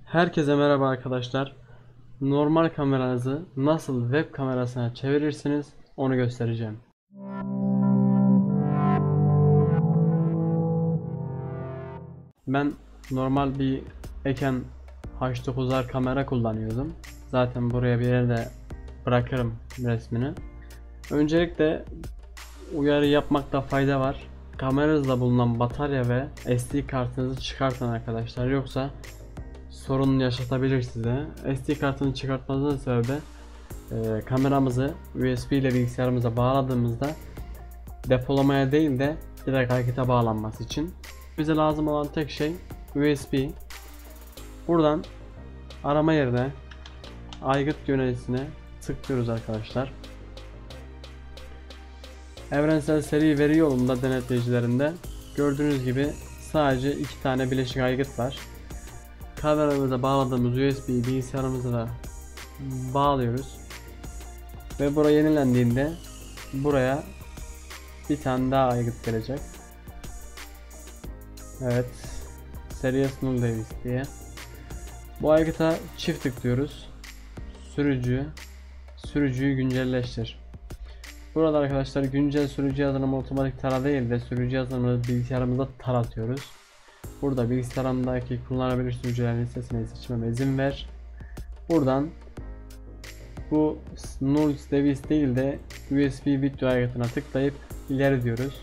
Herkese merhaba arkadaşlar. Normal kameranızı nasıl web kamerasına çevirirsiniz onu göstereceğim. Ben normal bir Eken H9'lar kamera kullanıyordum. Zaten buraya bir yerde bırakırım resmini. Öncelikle uyarı yapmakta fayda var. Kameranızda bulunan batarya ve SD kartınızı çıkartın arkadaşlar. Yoksa sorun yaşatabilir size. SD kartını çıkartmanızın sebebi kameramızı USB ile bilgisayarımıza bağladığımızda depolamaya değil de direkt harekete bağlanması için. Bize lazım olan tek şey USB. Buradan arama yerine aygıt yöneticisine tıklıyoruz arkadaşlar. Evrensel seri veri yolunda denetleyicilerinde gördüğünüz gibi sadece iki tane bileşik aygıt var. Kameramıza bağladığımız USB'yi bilgisayarımıza da bağlıyoruz. Ve buraya yenilendiğinde buraya bir tane daha aygıt gelecek. Evet. Series Null Device diye. Bu aygıta çift tıklıyoruz. Sürücüyü güncelleştir. Burada arkadaşlar güncel sürücü yazılımı otomatik tara değil de sürücü yazılımını bilgisayarımızda taratıyoruz. Burada bilgisayarımdaki kullanılabilir sürücülerin listesine seçmeme izin ver. Buradan bu Null Device değil de USB video aygıtına tıklayıp ileri diyoruz.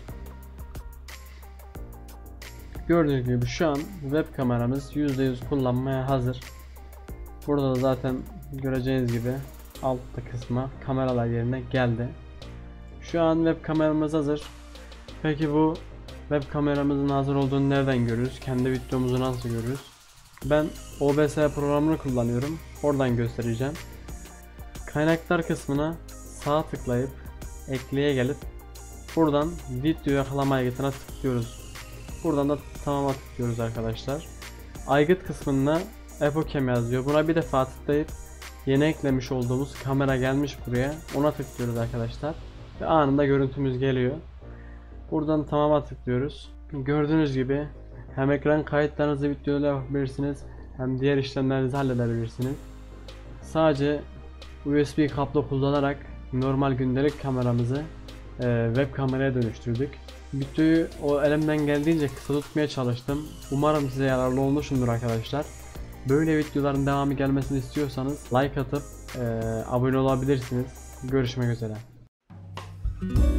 Gördüğünüz gibi şu an web kameramız %100 kullanmaya hazır. Burada da zaten göreceğiniz gibi altta kısma kameralar yerine geldi. Şu an web kameramız hazır. Peki bu web kameramızın hazır olduğunu nereden görürüz? Kendi videomuzu nasıl görürüz? Ben OBS programını kullanıyorum. Oradan göstereceğim. Kaynaklar kısmına sağ tıklayıp ekleye gelip buradan video yakalama aygıtına tıklıyoruz. Buradan da tamama tıklıyoruz arkadaşlar. Aygıt kısmına Epocam yazıyor. Buna bir defa tıklayıp yeni eklemiş olduğumuz kamera gelmiş buraya. Ona tıklıyoruz arkadaşlar. Ve anında görüntümüz geliyor. Buradan tamama tıklıyoruz. Gördüğünüz gibi hem ekran kayıtlarınızı videoyla yapabilirsiniz hem diğer işlemlerinizi halledebilirsiniz. Sadece USB kablo kullanarak normal gündelik kameramızı web kameraya dönüştürdük. Videoyu elimden geldiğince kısa tutmaya çalıştım. Umarım size yararlı olmuşumdur arkadaşlar. Böyle videoların devamı gelmesini istiyorsanız like atıp abone olabilirsiniz. Görüşmek üzere.